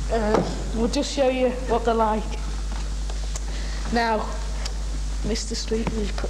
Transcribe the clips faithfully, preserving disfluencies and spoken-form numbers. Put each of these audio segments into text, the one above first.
Uh, we'll just show you what they're like. Now, Mister Street, we've put...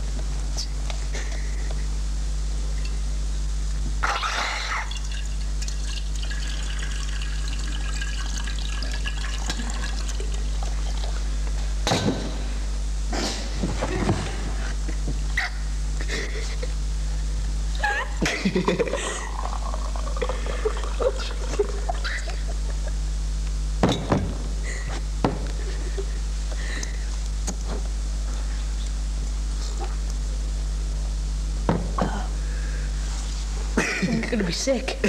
I'm gonna be sick.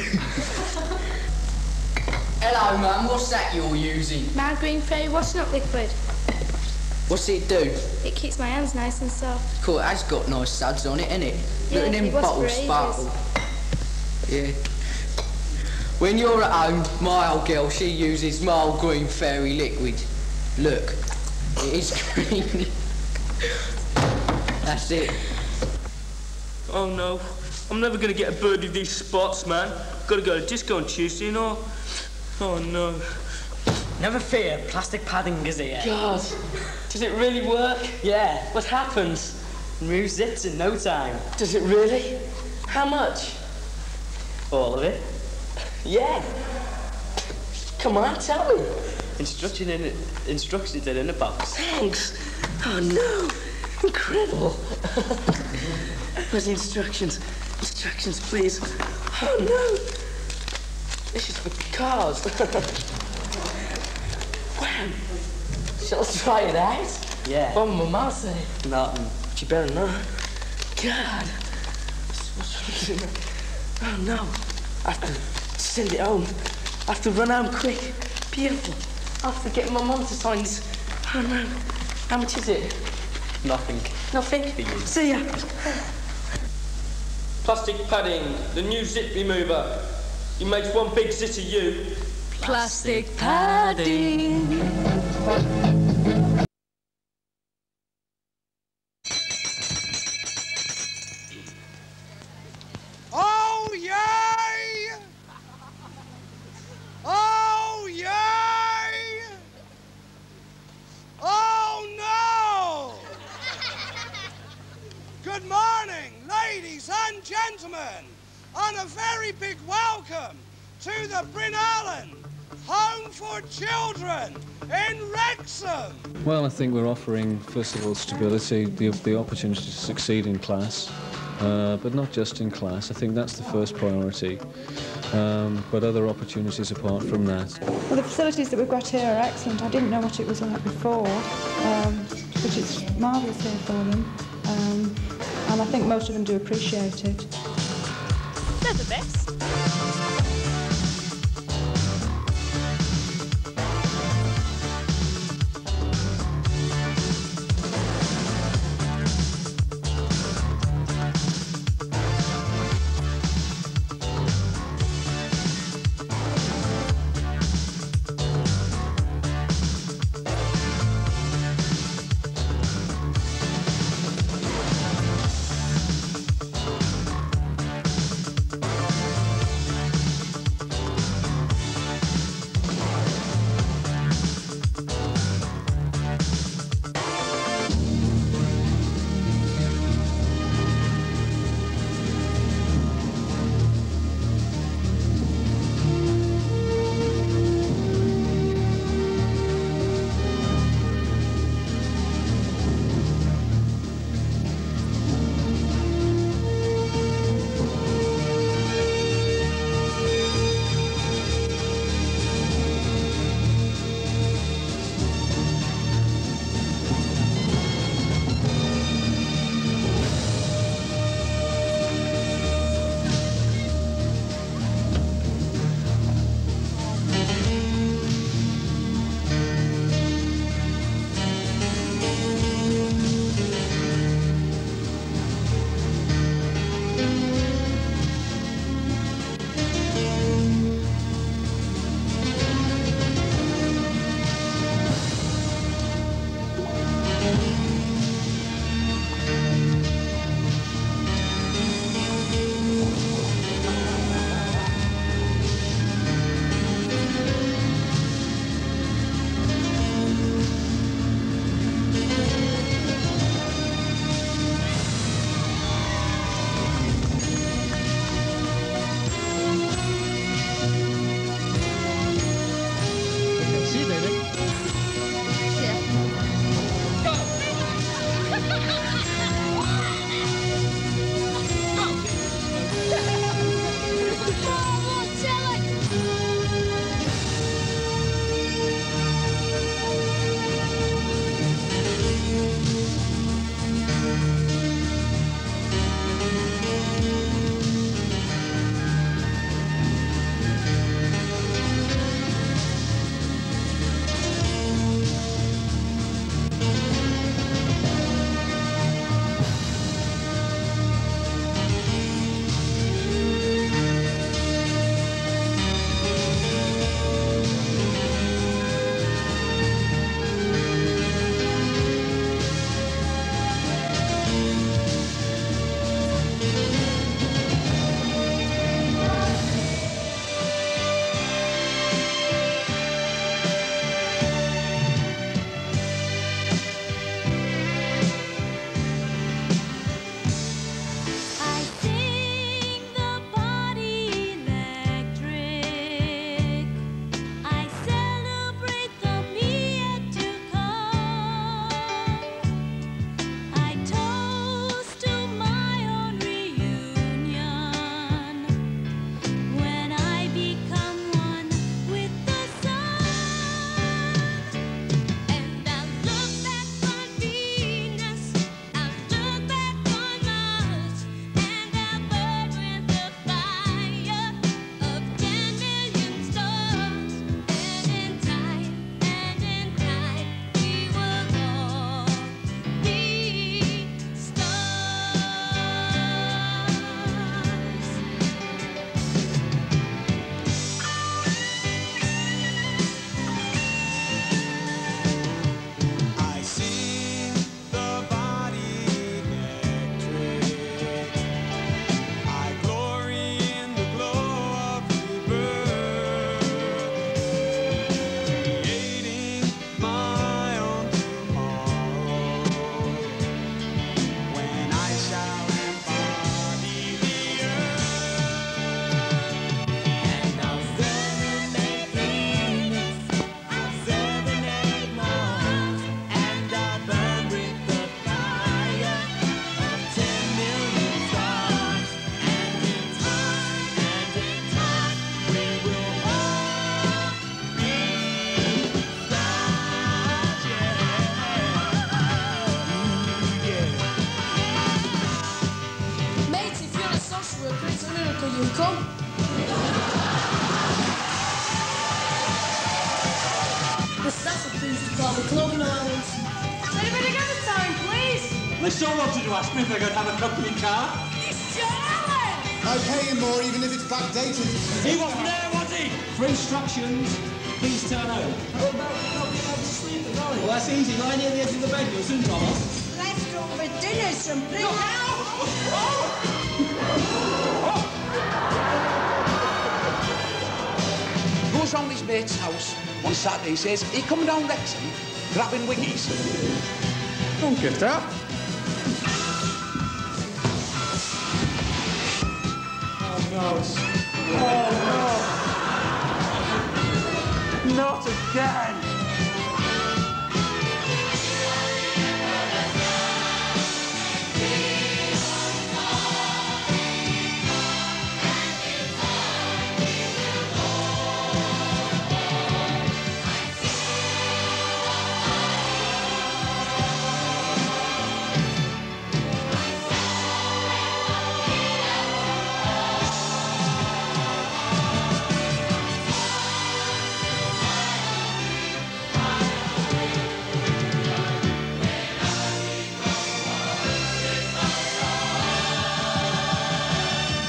Hello, man. What's that you're using? My green fairy washing up liquid. What's it do? It keeps my hands nice and soft. Cool, it has got nice suds on it, innit? Yeah, Look at them it was bottles for sparkle. Yeah. When you're at home, my old girl, she uses my old green fairy liquid. Look, it is green. That's it. Oh no, I'm never gonna get a bird with these spots, man. Gotta go to disco on Tuesday, you know. Oh no. Never fear, plastic padding is here. God, does it really work? Yeah, What happens? remove zits in no time. Does it really? How much? All of it. Yeah. Come on, tell me. Instruction in it, instructions are in a box. Thanks. Oh no, incredible. Where's the instructions? Instructions, please. Oh no, this is for cars. Wow. Shall I try it out? Yeah. What will my mum say? Nothing. But you better not. God. Oh no. I have to send it home. I have to run home quick. Beautiful. I have to get my mum to sign this. Oh no. How much is it? Nothing. Nothing? For you. See ya. Plastic padding, the new zip remover. It makes one big zit of you. Plastic padding. Oh, yay! Oh, yay! Oh, no! Good morning, ladies and gentlemen, and a very big welcome to the Bryn Alyn Home for Children in Wrexham. Well, I think we're offering, first of all, stability, the, the opportunity to succeed in class, uh, but not just in class. I think that's the first priority, um, but other opportunities apart from that. Well, the facilities that we've got here are excellent. I didn't know what it was like before, um, but it's marvellous here for them, um, and I think most of them do appreciate it. They're the best. the clothing allowance. Has anybody got a sign, please? They so wanted to ask me if they're going to have a company car. It's John Allen! I pay him more even if it's backdated. He wasn't there, was he? For instructions, please turn home. How about not being able to sleep at night? Well, that's easy. Lie near the edge of the bed. You'll soon come off. Leftover dinners from Bryn Alyn. Goes round his mate's house on Saturday, he says, he come down Wrexham grabbing wiggies. Don't get up. Oh, no. Oh, no. Not again.